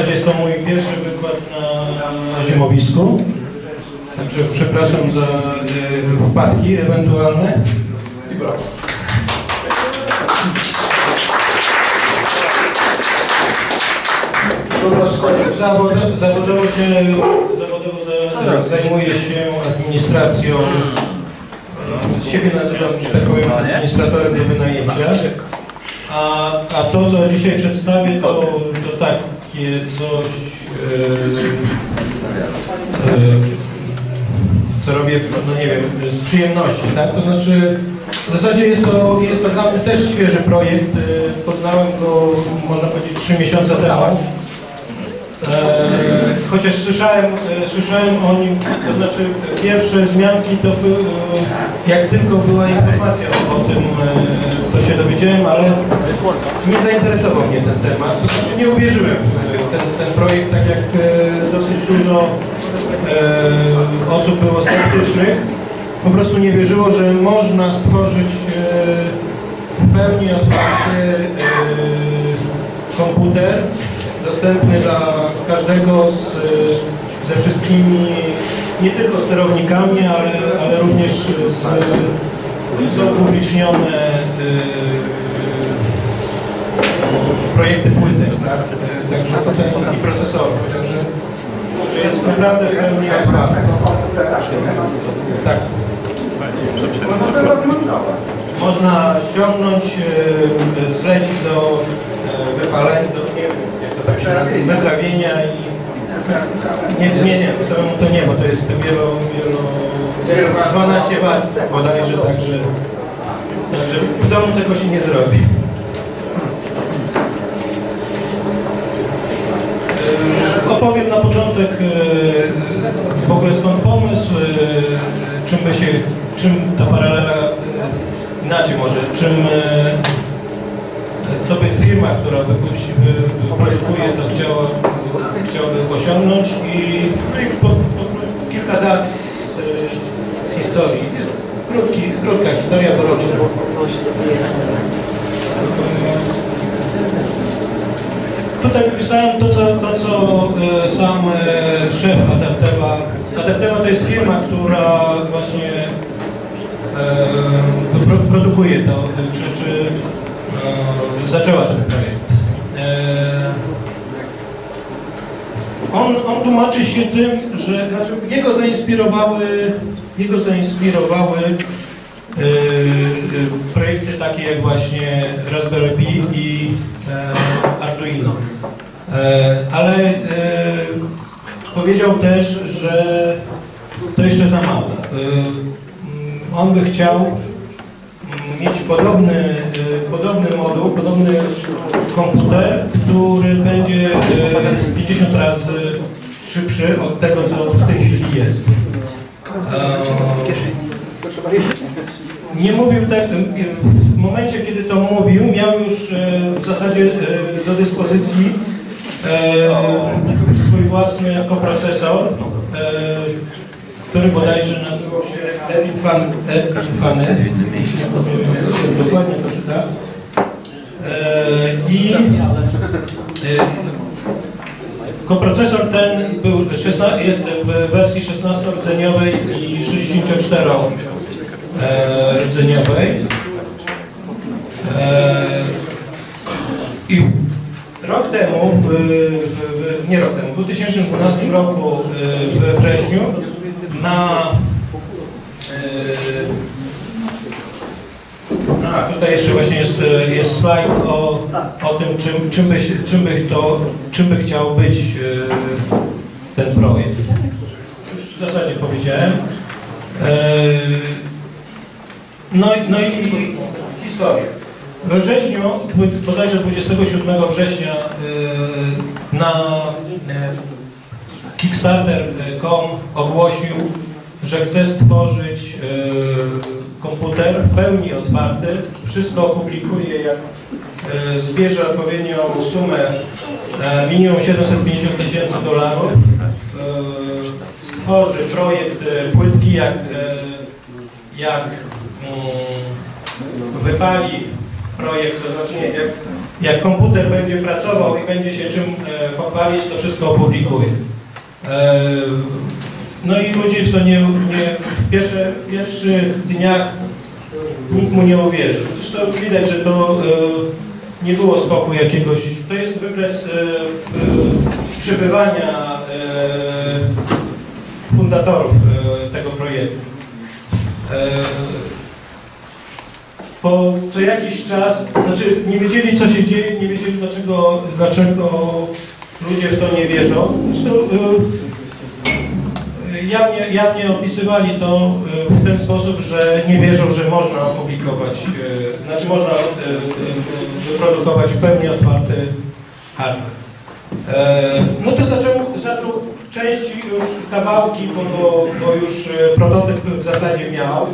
zasadzie jest to mój pierwszy wykład na zimowisku. Także przepraszam za wpadki ewentualne. Zawodowo zajmuję się administracją. Z siebie nazywam, że tak powiem, administratorem do wynajęcia. A to, co dzisiaj przedstawię, to takie coś, co robię, no nie wiem, z przyjemności, tak? To znaczy, w zasadzie jest to dla mnie też świeży projekt. Poznałem go, można powiedzieć, 3 miesiące temu. Chociaż słyszałem o nim, to znaczy pierwsze wzmianki to były, jak tylko była informacja o tym, to się dowiedziałem, ale nie zainteresował mnie ten temat. To znaczy nie uwierzyłem w ten projekt, tak jak dosyć dużo osób było sceptycznych. Po prostu nie wierzyło, że można stworzyć w pełni otwarty komputer, dostępny dla każdego ze wszystkimi, nie tylko sterownikami, ale również są upublicznione projekty płytek, tak? Także tutaj i procesorów. Także jest naprawdę pełni otwarty. Tak. Można ściągnąć, zlecić do wypalenia, nie wiem, jak to tak się nazywa, naprawienia i... Nie, samemu to nie, bo to jest 12 was bodajże, także w domu tego się nie zrobi. Opowiem na początek w ogóle skąd pomysł, czym ta paralela, inaczej może, co by firma, która wyprodukuje, to chciałaby osiągnąć i kilka dat z historii. Jest krótka historia doroczna. Tutaj wypisałem to, co sam szef Adapteva. Adapteva to jest firma, która właśnie produkuje to, czy zaczęła ten projekt. On tłumaczy się tym, że znaczy jego zainspirowały projekty takie jak właśnie Raspberry Pi i Arduino. Ale powiedział też, że to jeszcze za mało. On by chciał mieć podobny moduł, podobny komputer, który będzie 50 razy szybszy od tego, co w tej chwili jest. Nie mówił tak, w momencie, kiedy to mówił, miał już w zasadzie do dyspozycji swój własny koprocesor, który bodajże nazywał się Edipane, dokładnie to czyta. I koprocesor ten jest w wersji 16-rdzeniowej i 64-rdzeniowej. I rok temu, w 2012 roku we wrześniu tutaj jeszcze właśnie jest slajd o tym, czym by chciał być ten projekt. W zasadzie powiedziałem. No i historia. We wrześniu, bodajże 27 września na Kickstarter.com ogłosił, że chce stworzyć komputer w pełni otwarty. Wszystko opublikuje, jak zbierze odpowiednią sumę, minimum $750 000. Stworzy projekt płytki, jak wypali projekt, to znaczy nie, jak komputer będzie pracował i będzie się czym pochwalić, to wszystko opublikuje. No i ludzie w to w pierwszych dniach nikt mu nie uwierzył. Zresztą widać, że to nie było skoku jakiegoś, to jest wykres przybywania fundatorów tego projektu. Po co jakiś czas, znaczy nie wiedzieli, co się dzieje, nie wiedzieli, dlaczego ludzie w to nie wierzą. Zresztą jawnie opisywali to w ten sposób, że nie wierzą, że można opublikować, znaczy można wyprodukować w pełni otwarty hardware. No to zaczął części już kawałki, bo już prototyp w zasadzie miał.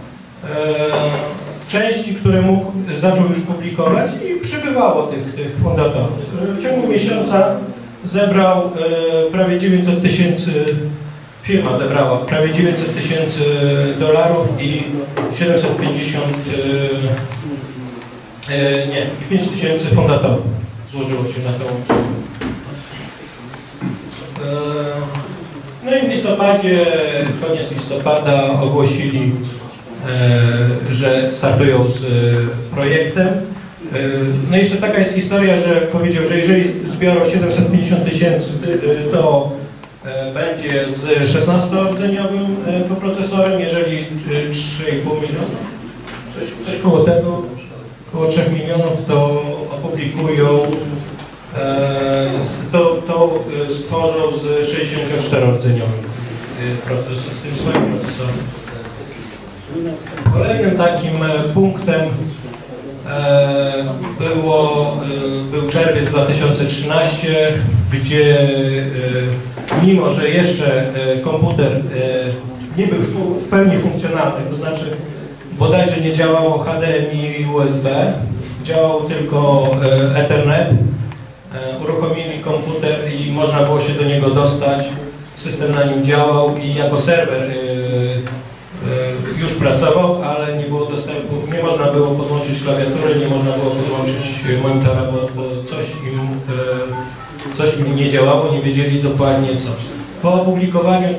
Części, które mógł, zaczął już publikować i przybywało tych fundatorów. W ciągu miesiąca zebrał prawie 900 tysięcy, firma zebrała prawie 900 tysięcy dolarów i 750, 5 tysięcy fundatorów złożyło się na tą usługę. No i w listopadzie, koniec listopada ogłosili, że startują z projektem. No jeszcze taka jest historia, że powiedział, że jeżeli zbiorą 750 tysięcy, to będzie z 16-rdzeniowym koprocesorem, jeżeli 3,5 miliona, coś koło tego, około 3 milionów, to opublikują, to stworzą z 64-rdzeniowym procesorem, z tym swoim procesorem. Kolejnym takim punktem był czerwiec 2013, gdzie mimo, że jeszcze komputer nie był w pełni funkcjonalny, to znaczy bodajże nie działało HDMI i USB, działał tylko Ethernet, uruchomili komputer i można było się do niego dostać, system na nim działał i jako serwer już pracował, ale nie było dostępu, nie można było podłączyć klawiatury, nie można było podłączyć monitora, bo coś im nie działało, nie wiedzieli dokładnie co. Po opublikowaniu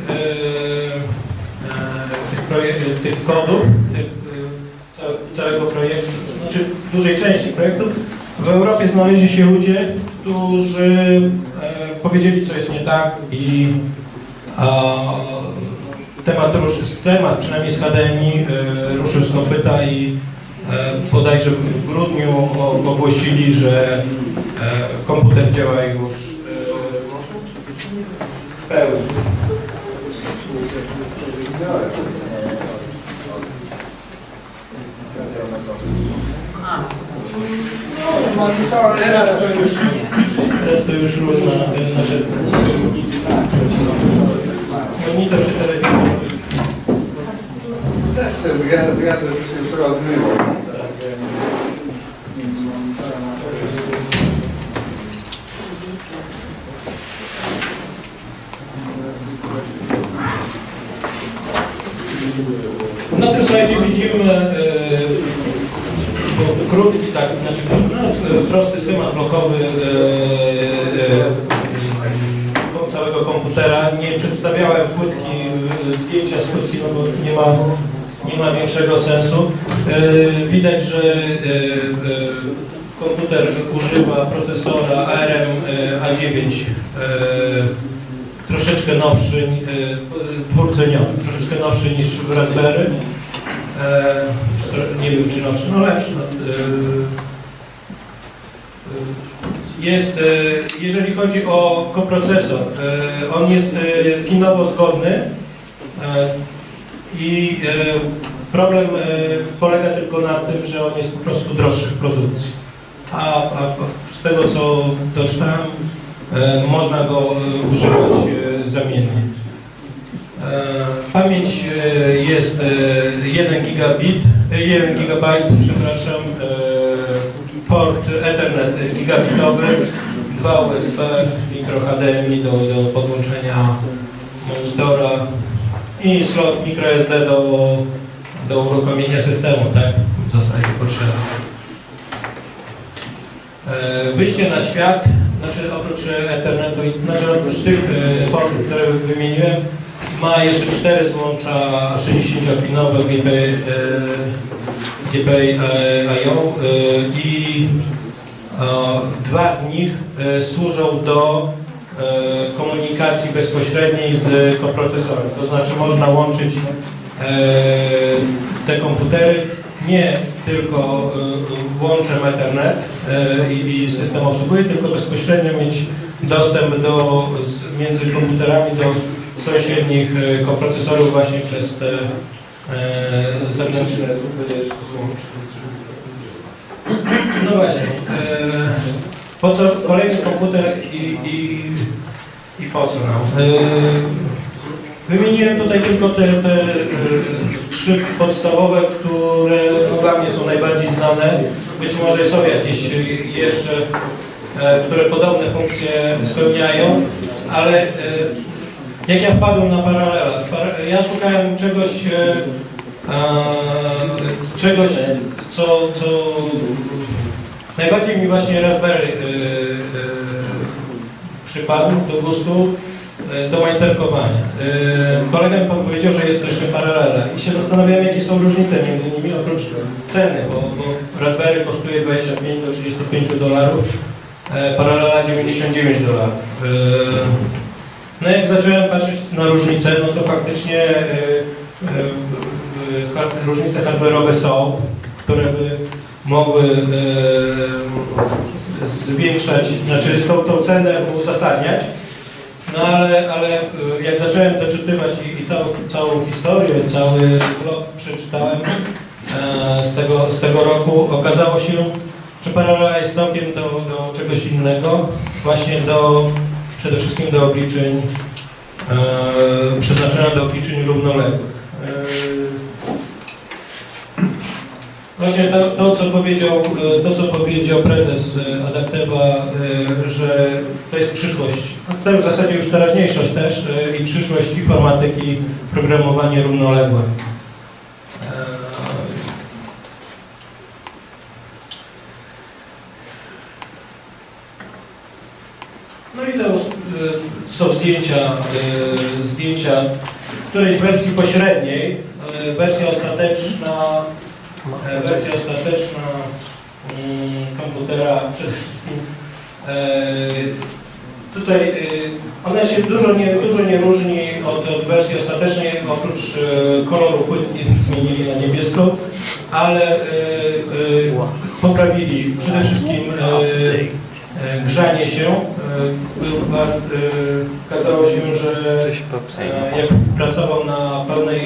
tych kodów, całego projektu, znaczy dużej części projektu, w Europie znaleźli się ludzie, którzy powiedzieli, co jest nie tak i temat, przynajmniej z HDMI, ruszył z kopyta i bodajże w grudniu ogłosili, że komputer działa już w pełni. Teraz to już różna, znaczy monitor czy telewizor. Też wygląda to się rozmyło. Na tym slajdzie widzimy krótki, tak, znaczy prosty schemat blokowy całego komputera. Nie przedstawiałem płytki, zdjęcia z płytki, no bo nie ma większego sensu. Widać, że komputer używa procesora ARM A9, troszeczkę nowszy, dwurdzeniowy, troszeczkę nowszy niż w Raspberry. Nie wiem, czy nowszy, no lepszy. Jest, jeżeli chodzi o koprocesor, on jest pinowo zgodny i problem polega tylko na tym, że on jest po prostu droższy w produkcji. A z tego, co doczytałem, można go używać zamiennie. Pamięć jest 1 gigabajt, przepraszam, port Ethernet gigabitowy, 2 USB, mikro HDMI do podłączenia monitora i slot microSD do uruchomienia systemu, tak? W zasadzie potrzeba. Wyjście na świat, znaczy oprócz Ethernetu, znaczy oprócz tych portów, które wymieniłem, ma jeszcze 4 złącza 60-pinowe GPIO i 2 z nich służą do komunikacji bezpośredniej z koprocesorem. To znaczy można łączyć te komputery nie tylko łączem Ethernet i system obsługuje, tylko bezpośrednio mieć dostęp między komputerami do sąsiednich koprocesorów właśnie przez te zewnętrzne złącza. No właśnie, po co kolejny komputer i po co nam? Wymieniłem tutaj tylko te 3 podstawowe, które dla mnie są najbardziej znane. Być może są jakieś jeszcze, które podobne funkcje spełniają, ale jak ja wpadłem na Paralela, ja szukałem czegoś, co najbardziej mi właśnie Raspberry przypadł do gustu, do majsterkowania. Kolega mi powiedział, że jest jeszcze Paralela i się zastanawiałem, jakie są różnice między nimi, oprócz ceny, bo Raspberry kosztuje 25 do 35 dolarów, Paralela 99 dolarów. No jak zacząłem patrzeć na różnice, no to faktycznie różnice hardware'owe są, które by mogły zwiększać, znaczy tą cenę uzasadniać. No ale jak zacząłem doczytywać i całą historię, cały blog przeczytałem z tego roku, okazało się, że Paralela jest całkiem do czegoś innego, właśnie przede wszystkim do obliczeń, przeznaczona do obliczeń równoległych. Właśnie to, co powiedział prezes Adapteva, że to jest przyszłość, to w zasadzie już teraźniejszość też i przyszłość informatyki, programowanie równoległe. No i to są zdjęcia którejś wersji pośredniej, wersja ostateczna komputera przede wszystkim. Tutaj ona się dużo nie różni od wersji ostatecznej, oprócz koloru płytki zmienili na niebieską, ale poprawili przede wszystkim grzanie się. Okazało się, że jak pracował na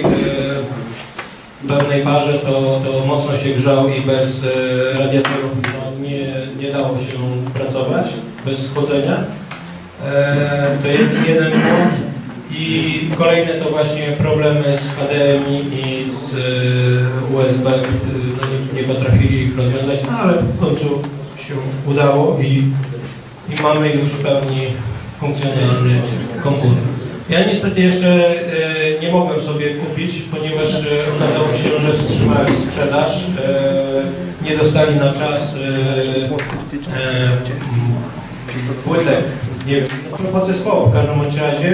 pełnej parze, to mocno się grzał i bez radiatorów nie dało się pracować, bez chłodzenia. To jeden błąd. I kolejne to właśnie problemy z HDMI i z USB, no nie potrafili ich rozwiązać, no ale w końcu się udało i mamy już w pełni funkcjonalny komputer. Ja niestety jeszcze nie mogłem sobie kupić, ponieważ okazało się, że wstrzymali sprzedaż, nie dostali na czas płytek, nie wiem, podzespołu w każdym razie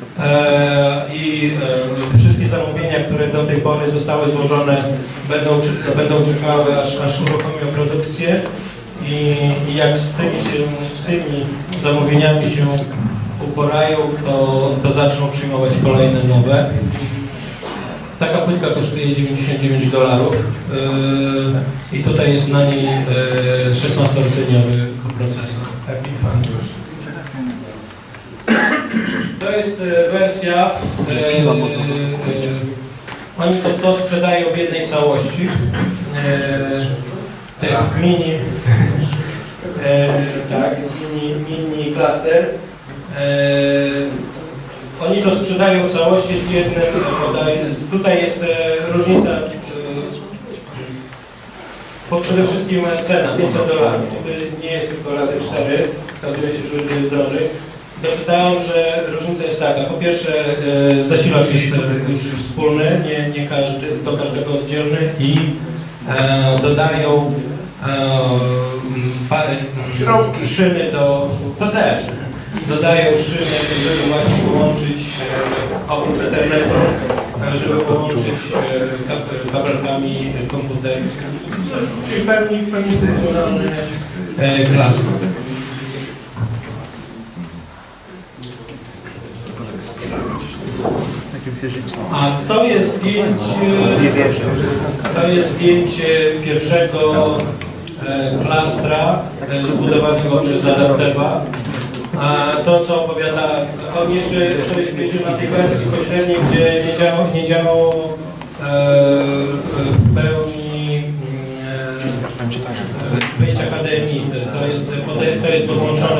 i wszystkie zamówienia, które do tej pory zostały złożone, będą czekały aż uruchomią produkcję i jak z tymi zamówieniami się uporają, to zaczną przyjmować kolejne nowe. Taka płytka kosztuje 99 dolarów i tutaj jest na niej 16-rdzeniowy procesor. To jest wersja, oni to sprzedają w jednej całości. To jest mini cluster. Oni to sprzedają w całości z jednym, tutaj jest różnica, przede wszystkim cena, 500 dolarów, nie jest tylko razy 4, okazuje się, że jest drożej. Doczytałem, że różnica jest taka, po pierwsze zasilacz jest już wspólny, nie do każdego oddzielny i dodają szyny to też dodają szyny, żeby właśnie połączyć oprócz Ethernetu, żeby połączyć kabelkami komputer, czyli pewnie funkcjonalny klas. A to jest zdjęcie pierwszego klastra zbudowanego przez Adapteva. A to, co opowiada, on jeszcze jest na tej wersji pośredniej, gdzie nie działało w pełni wejścia HDMI. To jest podłączone,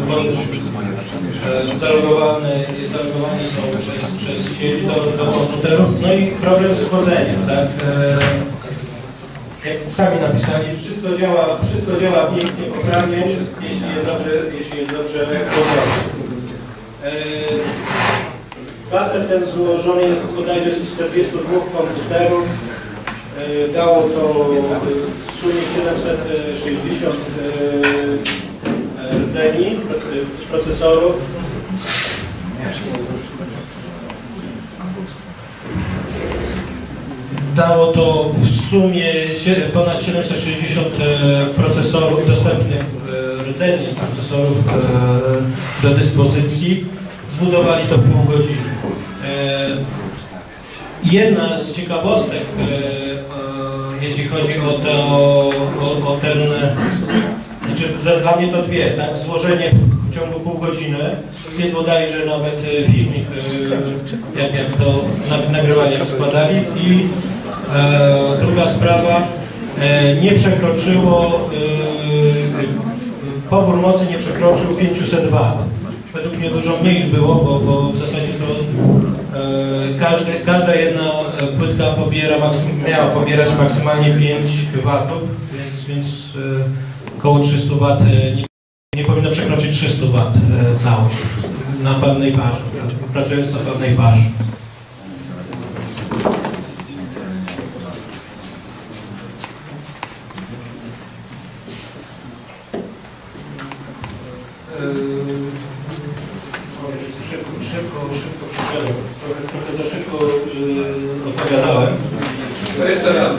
zalogowani są przez sieć do komputerów. No i problem z wchodzeniem, tak? Jak sami napisali, wszystko działa pięknie, poprawnie, jeśli jest dobrze robione. Klaster ten złożony jest bodajże z 42 komputerów. Dało to w sumie 760 rdzeni procesorów. Dało to w sumie ponad 760 procesorów, dostępnych rdzeni procesorów do dyspozycji. Zbudowali to w pół godziny. Jedna z ciekawostek, jeśli chodzi o ten, znaczy dla mnie to dwie, tak? Złożenie w ciągu pół godziny, jest bodajże nawet filmik, jak to nagrywali, jak składali. I druga sprawa, nie przekroczyło, pobór mocy nie przekroczył 500 W. Według mnie dużo mniej było, bo w zasadzie to każda jedna płytka miała pobierać maksymalnie 5 W, więc około 300 W nie powinno przekroczyć 300 W całość na pewnej parze, pracując na pewnej parze. Szybko przyszedłem. Trochę za szybko opowiadałem. To jeszcze raz.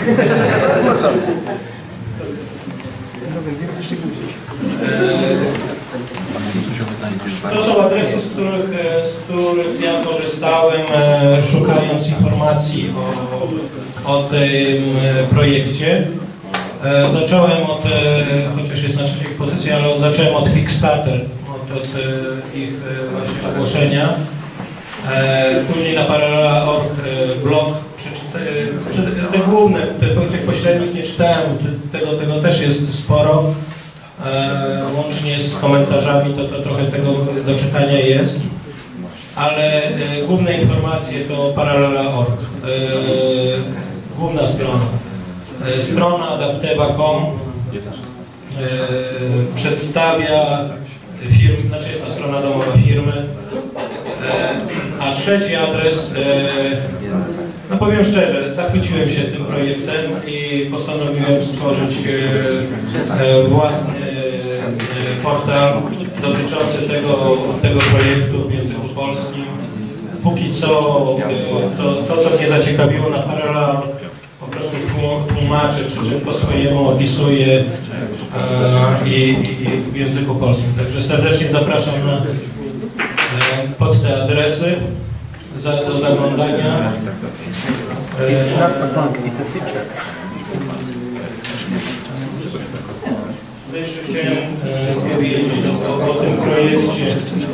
To są adresy, z których ja korzystałem, szukając informacji o tym projekcie. Zacząłem od, chociaż jest na trzeciej pozycji, ale zacząłem od Kickstarter, od ich właśnie ogłoszenia. Później na Paralela.org blog, te główne, tych pośrednich nie czytałem, tego też jest sporo. Łącznie z komentarzami to trochę tego do czytania jest. Ale główne informacje to Paralela.org, główna strona. Strona adapteva.com przedstawia firmy, znaczy jest to strona domowa firmy, a trzeci adres, no powiem szczerze, zachwyciłem się tym projektem i postanowiłem stworzyć własny portal dotyczący tego projektu w języku polskim. Póki co to co mnie zaciekawiło na Paralela, po prostu tłumaczę, czy po swojemu opisuję i w języku polskim. Także serdecznie zapraszam pod te adresy do zaglądania. Jeszcze chciałem powiedzieć o tym projekcie.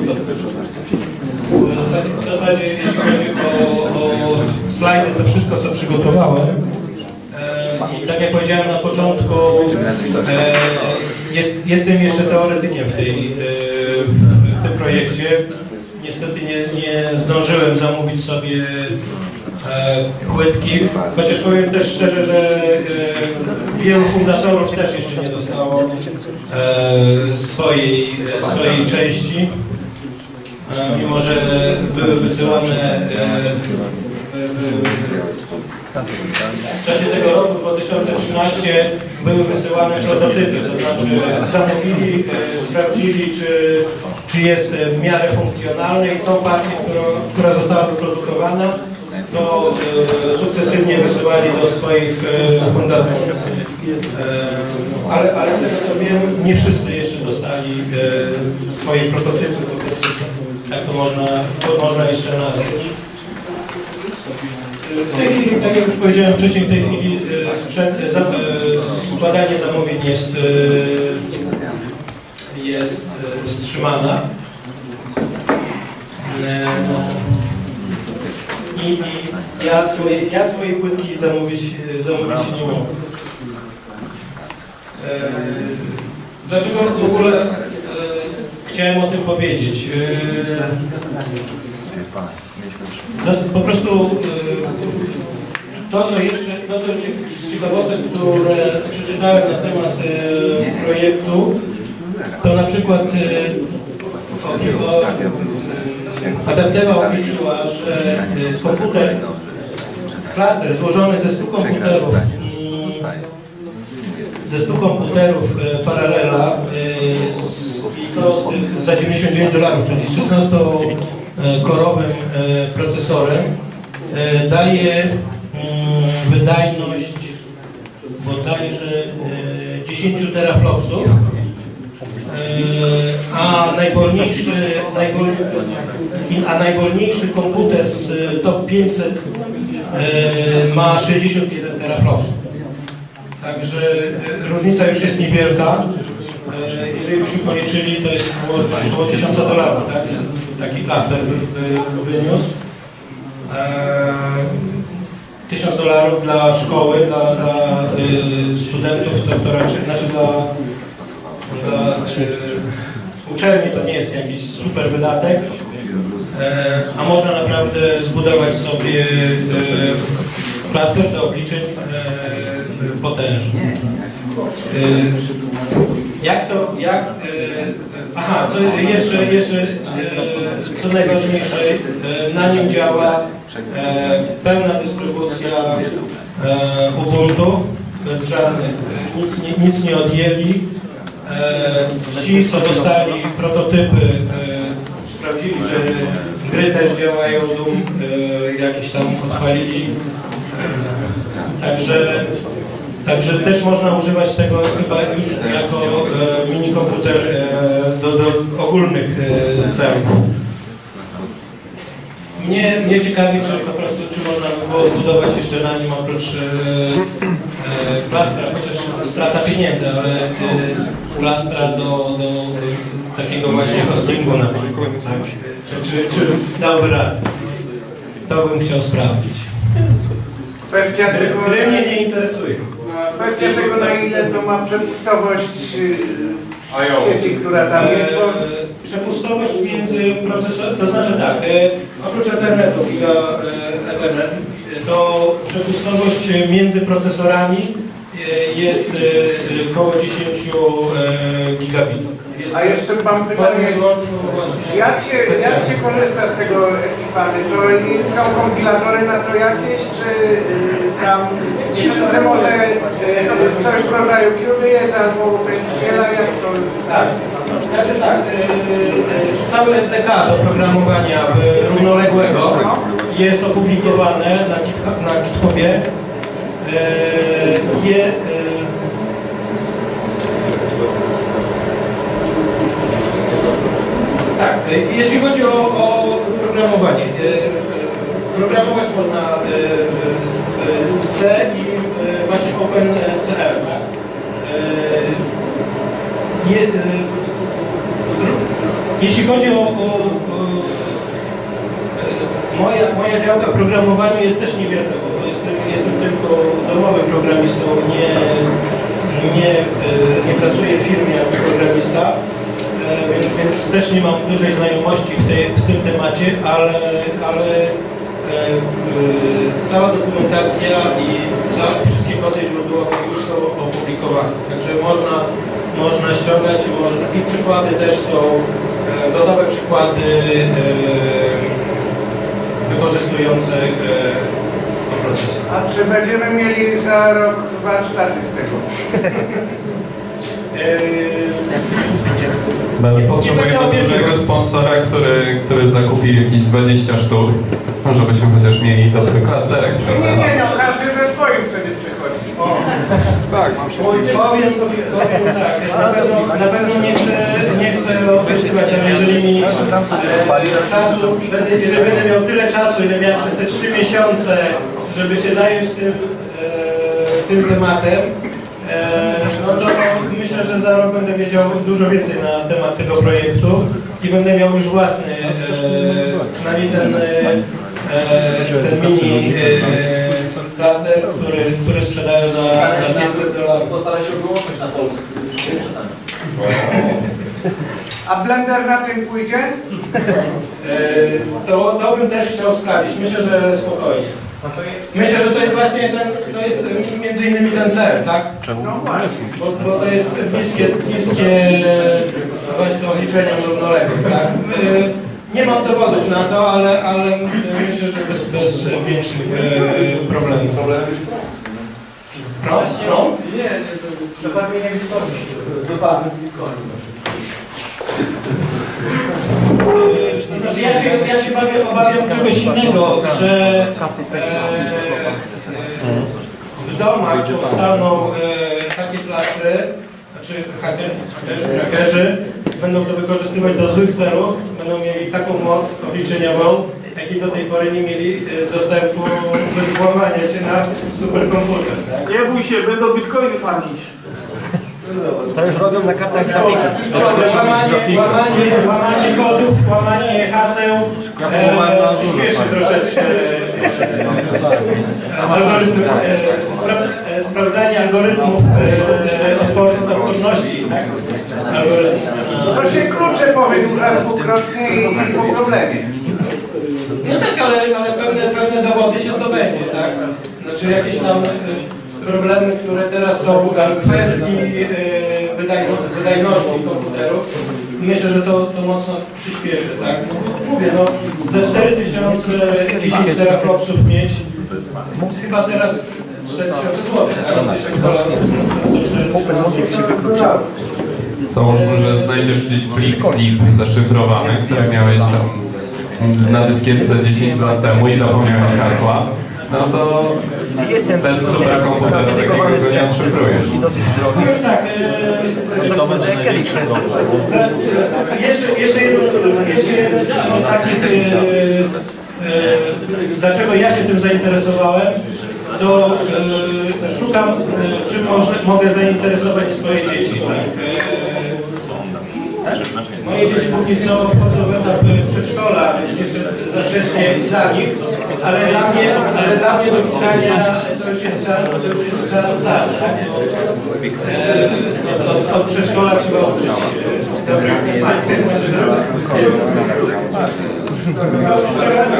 W zasadzie jeśli chodzi o slajdy, to wszystko co przygotowałem. I tak jak powiedziałem na początku, jestem jeszcze teoretykiem w tym projekcie. Niestety nie zdążyłem zamówić sobie płytki, chociaż powiem też szczerze, że wielu fundatorów też jeszcze nie dostało swojej części, mimo że były wysyłane W czasie tego roku 2013 były wysyłane prototypy, to znaczy zamówili, sprawdzili, czy jest w miarę funkcjonalny i tą partię, która została wyprodukowana, to sukcesywnie wysyłali do swoich fundatorów. Ale z tego co wiem, nie wszyscy jeszcze dostali swoje prototypy, tak to można jeszcze nazwać. W tej chwili, tak jak już powiedziałem wcześniej, w tej chwili składanie zamówień jest wstrzymana. I ja swojej płytki zamówić nie mogę. Dlaczego w ogóle chciałem o tym powiedzieć? Po prostu to, co z ciekawostek, które przeczytałem na temat projektu, to na przykład Adaptewa obliczyła, że komputer, klaster złożony ze 100 komputerów Parallella i to za $99, czyli 16-korowym procesorem daje wydajność bodajże 10 teraflopsów, a najwolniejszy komputer z top 500 ma 61 teraflopsów. Także różnica już jest niewielka. Jeżeli byśmy policzyli, to jest około $1000, tak? Taki klaster wyniósł. $1000 dla szkoły, dla studentów, znaczy dla uczelni to nie jest jakiś super wydatek, a można naprawdę zbudować sobie klaster do obliczeń potężny. Co najważniejsze, na nim działa pełna dystrybucja Ubuntu, bez żadnych, nic nie odjęli. Ci, co dostali prototypy, sprawdzili, że gry też działają, Doom jakieś tam odpalili. Także też można używać tego chyba już jako mini komputer do ogólnych celów. Mnie ciekawi, czy po prostu można by było zbudować jeszcze na nim oprócz plastra, chociaż strata pieniędzy, ale plastra do takiego właśnie hostingu na przykład. Czy dałby radę? To bym chciał sprawdzić. Kwestia tego, gry mnie nie interesuje. Kwestia tego, na ile to ma przepustowość sieci, która tam jest. Przepustowość między procesorem, to znaczy tak, oprócz Ethernetu, Ethernet, to przepustowość między procesorami jest około 10 gigabitów. A jeszcze mam pytanie, jak się korzysta z tego Epifany? To są kompilatory na to jakieś, czy tam, że może coś w rodzaju Cube jest albo OpenSCL, jak to? Tak, znaczy tak, cały SDK do programowania równoległego jest opublikowane na GitHubie. Tak, jeśli chodzi o programowanie, programować można C i właśnie OpenCL. Tak? Jeśli chodzi o moja działka w programowaniu jest też niewielka, bo jestem tylko domowym programistą, nie pracuję w firmie jako programista. Więc też nie mam dużej znajomości w tym temacie, ale cała dokumentacja i wszystkie kody źródłowe już są opublikowane. Także można ściągać i przykłady też są, gotowe przykłady wykorzystujące procesu. A czy będziemy mieli za rok warsztaty z tego? Potrzebujemy dużego sponsora, który zakupi jakieś 20 sztuk, żebyśmy chociaż mieli dobry klasterek. Nie, no, każdy ze swoim wtedy przychodzi. Tak, Powiem tak, na pewno nie chcę obiecywać, ale jeżeli mi czasu, jeżeli będę miał tyle czasu, ile miałem przez te 3 miesiące, żeby się zająć tym tematem, no to myślę, że za rok będę wiedział dużo więcej na temat tego projektu i będę miał już własny, przynajmniej ten mini klaster, który sprzedają za $500. Postaraj się wyłączyć na Polsce. A blender na tym pójdzie? To bym też chciał sprawdzić. Myślę, że spokojnie. Myślę, że to jest właśnie to jest między innymi ten cel, tak? No właśnie. Bo to jest niskie właśnie obliczenia równoległe, tak? Nie mam dowodów na to, ale myślę, że bez większych problemów. Prąd? Nie, przepadnienie Bitcoin. Wypadek Bitcoin. Ja się obawiam czegoś innego, że w domach powstaną takie plastry, znaczy hakerzy będą to wykorzystywać do złych celów, będą mieli taką moc obliczeniową, jakiej do tej pory nie mieli dostępu bez włamania się na superkomputer. Tak? Nie bój się, będą bitcoiny farmić. To już robią na kartach grafików. Łamanie kodów, łamanie haseł przyspieszy troszeczkę sprawdzanie algorytmów odporności. To się klucze powydłuża dwukrotnie i po problemie. No tak, ale pewne dowody się zdobędzie, tak? Znaczy jakieś tam problemy, które teraz są w kwestii wydajności komputerów, myślę, że to mocno przyspieszy, tak? No, mówię, no, za 4000 10 teraflopsów mieć, chyba teraz 4000 zł, tak? Załóżmy, że znajdziesz gdzieś plik zip zaszyfrowany, który miałeś tam na dyskietce 10 lat temu i zapomniałeś hasła, no to bez superkomputera takiego go nie odszyfrujesz. Tak, To będzie Kelly. jeszcze jeden z takich, dlaczego ja się tym zainteresowałem, to szukam, czym mogę zainteresować swoje dzieci. Moje dzieci póki co wchodzą w etap przedszkola, więc jeszcze za wcześnie dla nich, ale dla mnie do czytania to już jest czas start. Tak? Od przedszkola trzeba uczyć dobrych